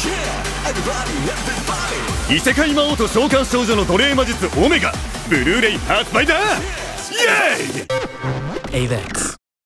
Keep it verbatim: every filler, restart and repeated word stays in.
異世界魔王と召喚少女の奴隷魔術オメガブルーレイ発売だ。イエーイ。 エイベックス